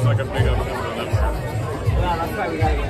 like a big open number. Well, that's why we gotta get